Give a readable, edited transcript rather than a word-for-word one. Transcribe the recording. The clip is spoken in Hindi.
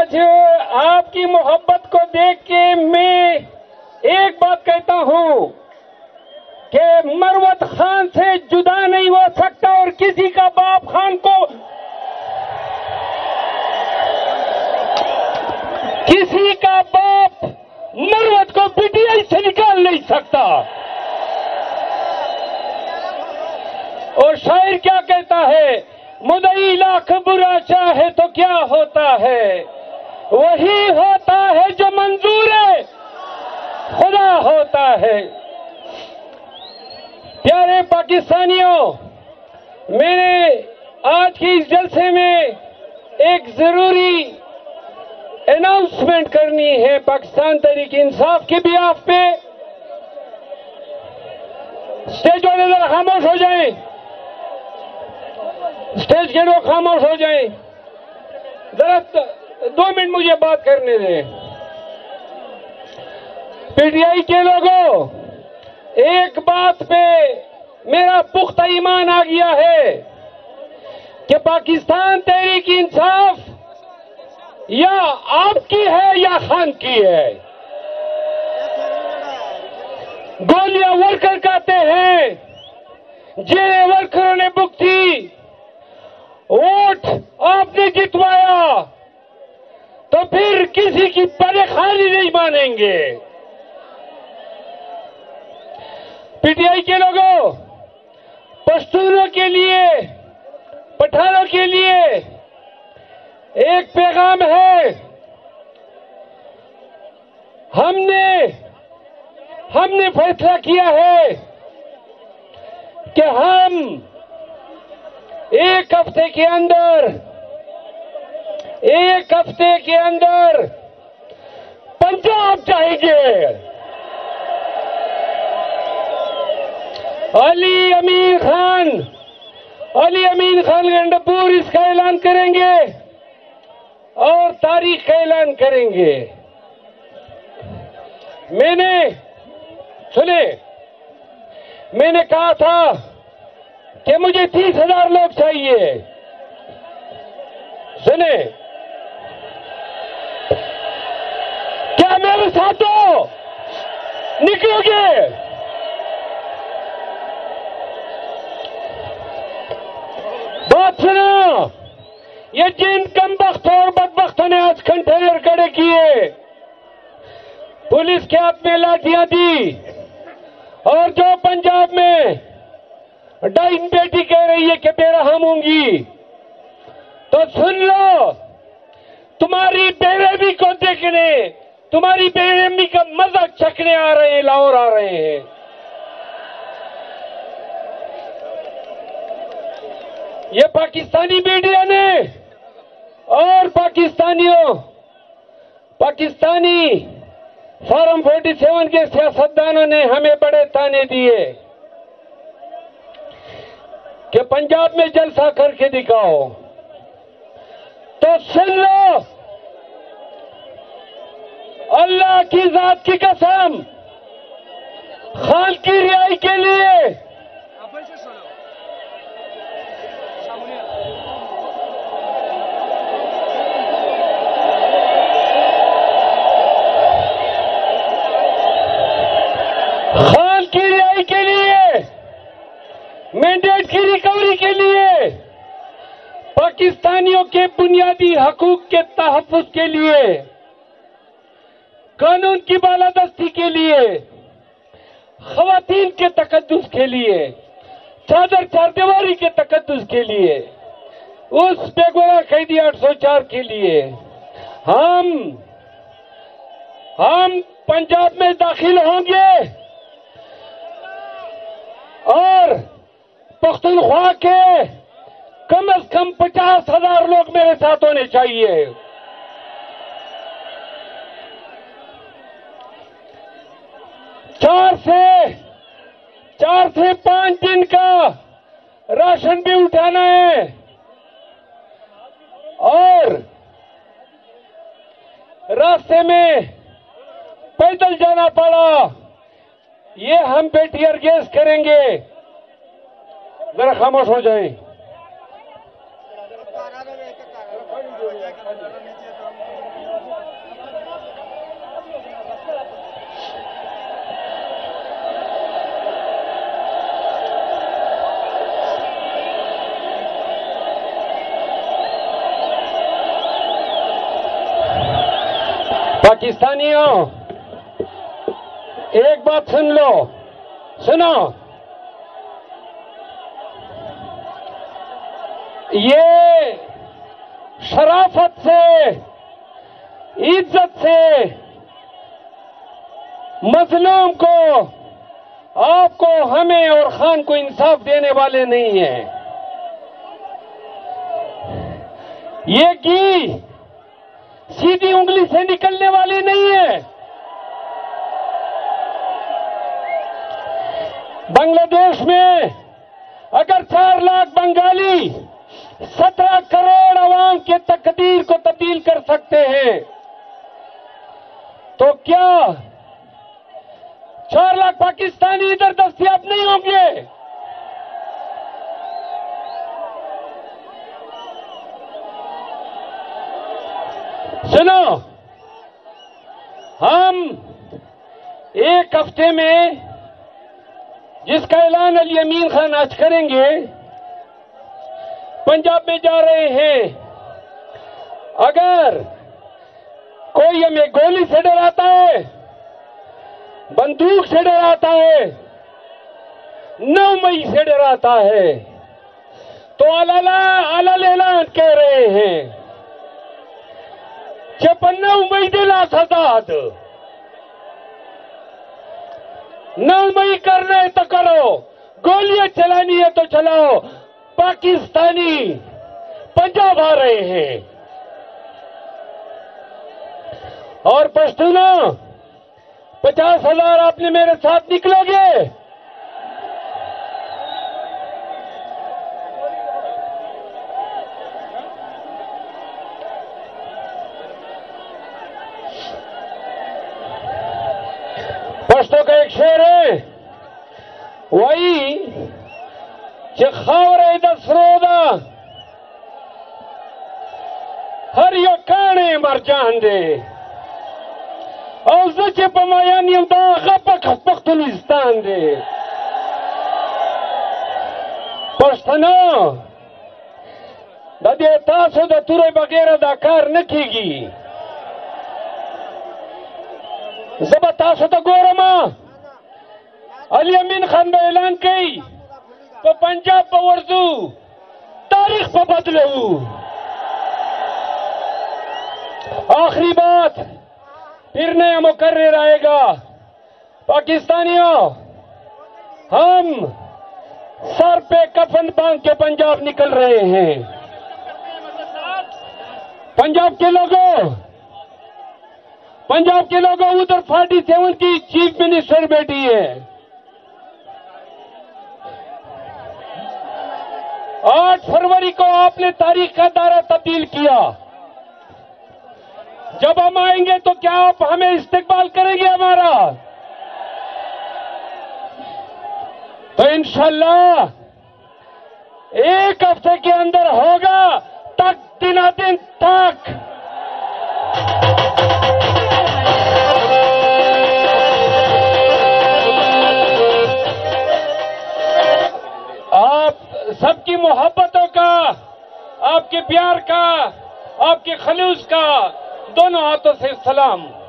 आज आपकी मोहब्बत को देख के मैं एक बात कहता हूं कि मरवत खान से जुदा नहीं हो सकता और किसी का बाप खान को, किसी का बाप मरवत को पीटीआई से निकाल नहीं सकता। और शायर क्या कहता है, मुदई लाख बुरा चाहे तो क्या होता है, वही होता है जो मंजूर है खुदा होता है। प्यारे पाकिस्तानियों, मैंने आज के इस जलसे में एक जरूरी अनाउंसमेंट करनी है पाकिस्तान तहरीक इंसाफ के बिहाफ पे। स्टेज वाले जरा खामोश हो जाएं, स्टेज के लोग खामोश हो जाएं, जरा 2 मिनट मुझे बात करने दें। पीटीआई के लोगों, एक बात पे मेरा पुख्ता ईमान आ गया है कि पाकिस्तान तहरीक इंसाफ या आपकी है या खान की है। गोलियां वर्कर कहते हैं, जिन्हें वर्करों ने बुक थी, वोट आपने जितवाया तो फिर किसी की परेशानी नहीं मानेंगे। पीटीआई के लोगों, पश्तूनों के लिए, पठानों के लिए एक पैगाम है। हमने फैसला किया है कि हम एक हफ्ते के अंदर पंजाब जाएंगे। अली अमीन खान गंडापुर इसका ऐलान करेंगे और तारीख का ऐलान करेंगे। मैंने कहा था कि मुझे 30,000 लोग चाहिए। सुने, क्या मेरे साथ हो? निकलोगे? बात सुनो, ये जिन कमबख्त और बदबख्तों ने आज कंटेनर खड़े किए, पुलिस के हाथ में लाठियां दी और जो पंजाब में डाइन बेटी कह रही है कि बेरहम होंगी, तो सुन लो, तुम्हारी बेरहमी को देखने, तुम्हारी बेरहमी का मजा चखने आ रहे हैं, लाहौर आ रहे हैं। ये पाकिस्तानी मीडिया ने और पाकिस्तानी फॉरम 47 के सियासतदानों ने हमें बड़े ताने दिए कि पंजाब में जलसा करके दिखाओ। तो सुन लो, अल्लाह की जात की कसम, खान की रिहाई के लिए मैंडेट की रिकवरी के लिए, पाकिस्तानियों के बुनियादी हकूक के तहफ्फुज़ के लिए, कानून की बालादस्ती के लिए, खवातीन के तकद्दुस के लिए, चादर चारदीवारी के तकद्दुस के लिए, उस बेगुनाह कैदी 804 के लिए हम पंजाब में दाखिल होंगे और पख्तूनख्वा के कम से कम 50,000 लोग मेरे साथ होने चाहिए। चार से 5 दिन का राशन भी उठाना है और रास्ते में पैदल जाना पड़ा, ये हम पे टीयर गैस करेंगे। जरा खामोश हो जाएं। पाकिस्तानियों, एक बात सुन लो, सुनो। ये शराफत से, इज्जत से मजलूम को, आपको, हमें और खान को इंसाफ देने वाले नहीं हैं। ये घी सीधी उंगली से निकलने वाली नहीं है। बांग्लादेश में अगर 4 लाख बंगाली 17 करोड़ अवाम के तकदीर को तब्दील कर सकते हैं, तो क्या 4 लाख पाकिस्तानी इधर दस्तयाब नहीं होंगे? सुनो, हम एक हफ्ते में, जिसका ऐलान अली अमीन खान आज करेंगे, पंजाब में जा रहे हैं। अगर कोई हमें गोली से डराता है, बंदूक से डराता है, 9 मई से डराता है, तो अलल ऐलान कह रहे हैं 56 मई दिला आजाद। 9 मई करना है तो करो, गोलियां चलानी है तो चलाओ। पाकिस्तानी पंजाब आ रहे हैं। और पश्तूनों, 50,000 आपने मेरे साथ निकलोगे? पश्तो का एक शेर है, वही खावर दसरोदा हर यो काने मर जान दे और पमायानी पख्तुलिस्तान दे। पश्तनो दे तासो द तुरे बगैर दाकार न कीगी। जब तासो तो गोरमा अली अमीन खान में ऐलान की तो पंजाब पर वर्जू तारीख पर बदलू। आखिरी बात फिर नया मुकर्रर आएगा। पाकिस्तानियों, हम सर पे कफन बांध के पंजाब निकल रहे हैं। पंजाब के लोगों उधर 47 की चीफ मिनिस्टर बैठी है। 8 फरवरी को आपने तारीख का दायरा तब्दील किया। जब हम आएंगे तो क्या आप हमें इस्तेकबाल करेंगे हमारा? तो इंशाल्लाह 1 हफ्ते के अंदर होगा, तक दिन तक। आप सबकी मोहब्बतों का, आपके प्यार का, आपके खलूस का दोनों हाथों से सलाम।